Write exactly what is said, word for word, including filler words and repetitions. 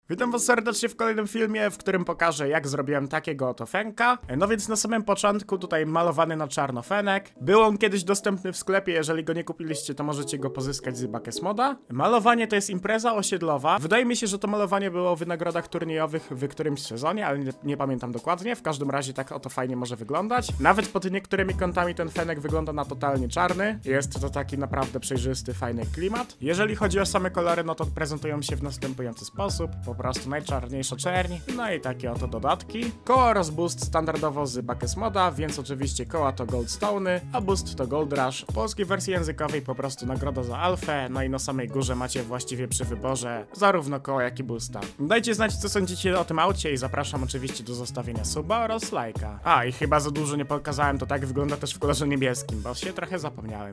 Witam was serdecznie w kolejnym filmie, w którym pokażę, jak zrobiłem takiego oto fenka. No więc na samym początku tutaj malowany na czarno fenek. Był on kiedyś dostępny w sklepie, jeżeli go nie kupiliście, to możecie go pozyskać z Bakes Moda. Malowanie to jest impreza osiedlowa. Wydaje mi się, że to malowanie było w nagrodach turniejowych w którymś sezonie, ale nie, nie pamiętam dokładnie. W każdym razie tak oto fajnie może wyglądać. Nawet pod niektórymi kątami ten fenek wygląda na totalnie czarny. Jest to taki naprawdę przejrzysty, fajny klimat. Jeżeli chodzi o same kolory, no to prezentują się w następujący sposób. Po prostu najczarniejsza czerń, no i takie oto dodatki. Koło oraz boost standardowo z Bakes Moda, więc oczywiście koła to Goldstone'y, a boost to Gold Rush. W polskiej wersji językowej po prostu nagroda za alfę, no i na samej górze macie właściwie przy wyborze zarówno koła, jak i boosta. Dajcie znać, co sądzicie o tym aucie i zapraszam oczywiście do zostawienia suba oraz lajka. A i chyba za dużo nie pokazałem, to tak wygląda też w kolorze niebieskim, bo się trochę zapomniałem.